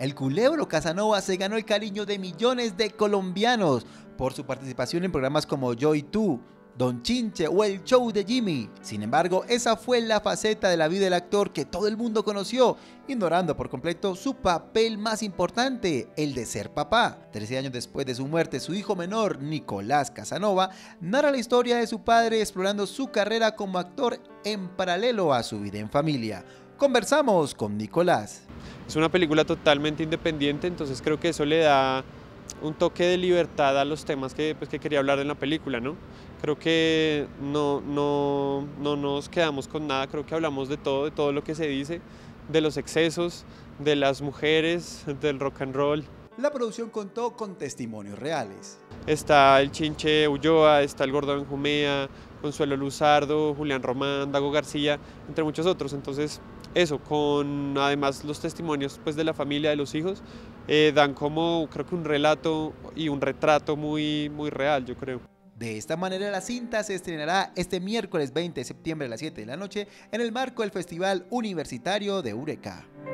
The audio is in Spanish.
el culebro Casanova se ganó el cariño de millones de colombianos por su participación en programas como Yo y Tú, Don Chinche o El Show de Jimmy. Sin embargo, esa fue la faceta de la vida del actor que todo el mundo conoció, ignorando por completo su papel más importante, el de ser papá. 13 años después de su muerte, su hijo menor, Nicolás Casanova, narra la historia de su padre explorando su carrera como actor en paralelo a su vida en familia. Conversamos con Nicolás. Es una película totalmente independiente, entonces creo que eso le da un toque de libertad a los temas que quería hablar en la película, ¿no? Creo que no nos quedamos con nada, creo que hablamos de todo lo que se dice, de los excesos, de las mujeres, del rock and roll. La producción contó con testimonios reales. Está el Chinche Ulloa, está el Gordo Benjumea, Consuelo Luzardo, Julián Román, Dago García, entre muchos otros. Entonces, eso, con además los testimonios pues, de la familia, de los hijos, dan como, creo que un relato y un retrato muy real, yo creo. De esta manera, la cinta se estrenará este miércoles 20 de septiembre a las 7 de la noche en el marco del Festival Universitario de Eureka.